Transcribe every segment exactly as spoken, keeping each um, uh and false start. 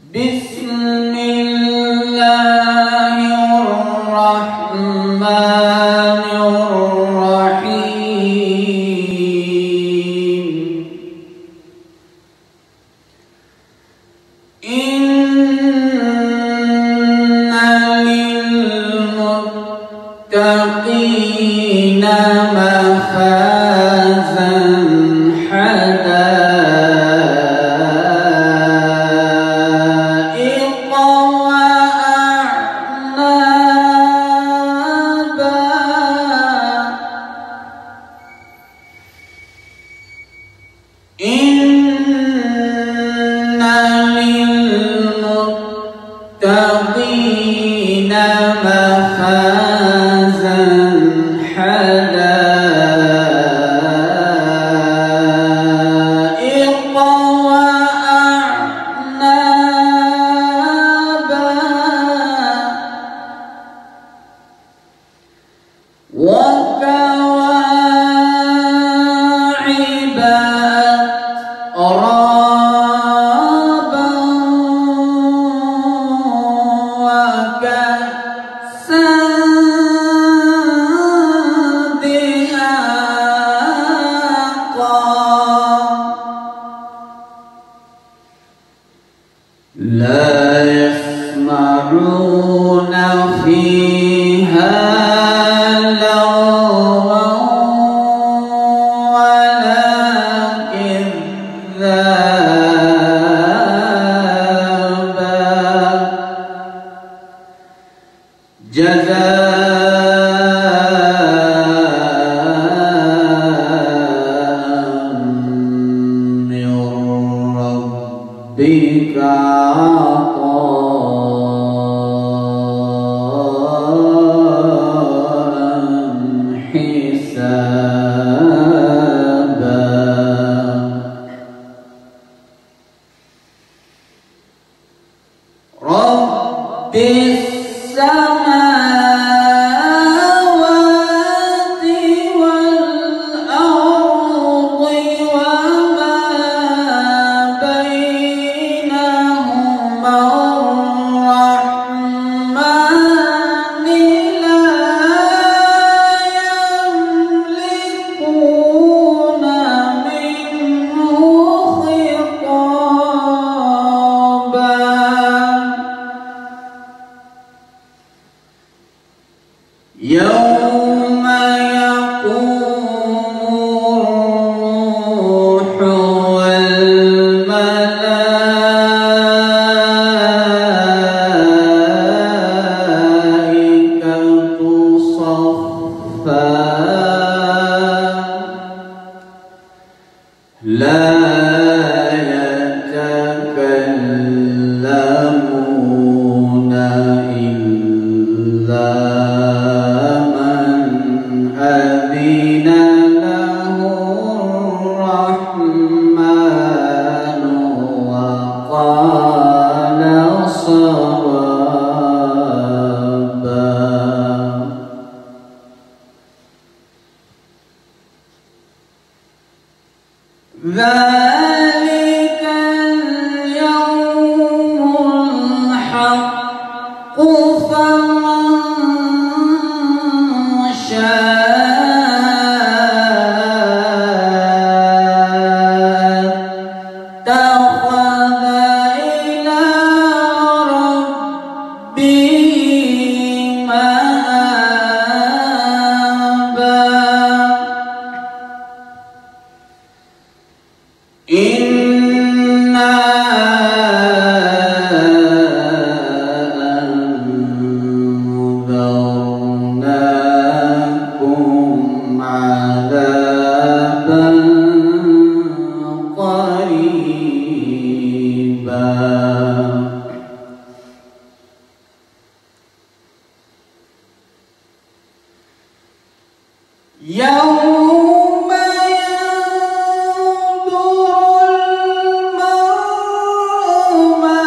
للمتقين مفازا حدائق وأعنابا إن للمتقين مفازا حدائق وأعنابا وكواعب أترابا وكأسا لا يسمعون فيها لغوا ولا كذابا جزاء من ربك عطاء حسابا رب السماوات والأرض وما بينهما الرحمن لا يملكون منه خطابا يوم يقوم الروح والملائكة صفا لا يتكلمون إلا أذن له الرحمن وقال صوابا ذلك اليوم الحق فمن شاء اتخذ إلى ربه مآبا إنا أنذرناكم عذابا قريبا يوم ينظر المرء ما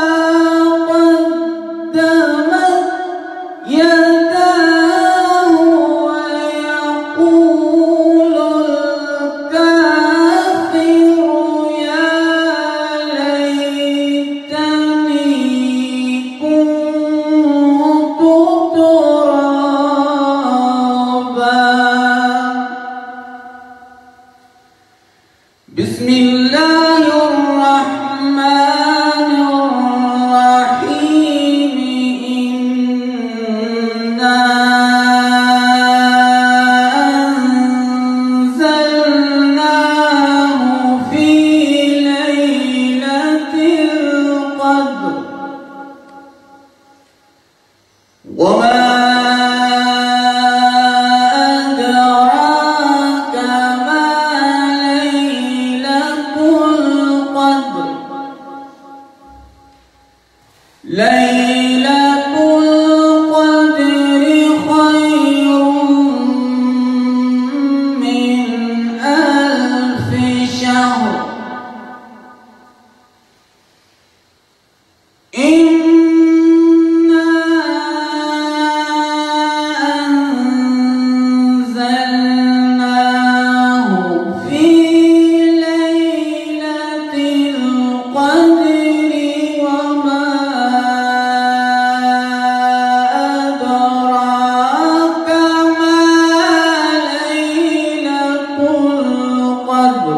قدمت يداه ويقول الكافر يا ليتني ليلة القدر خير من ألف شهر. إنا أنزلناه في ليلة القدر وما أدراك ما ليلة القدر.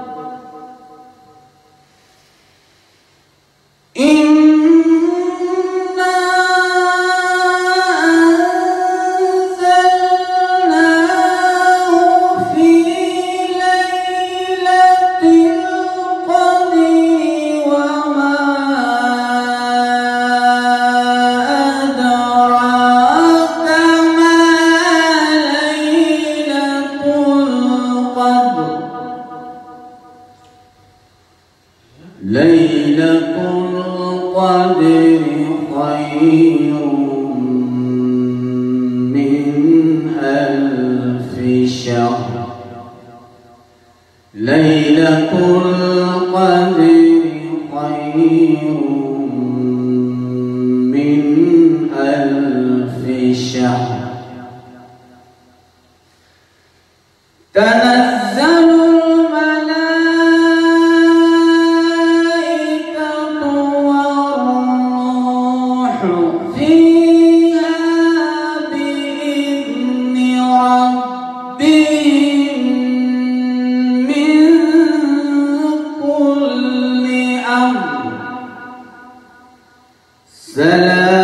ليلة القدر خير من ألف شهر. ليلة القدر خير من ألف شهر. تنزل فيها بإذن ربهم من كل أمر. سلام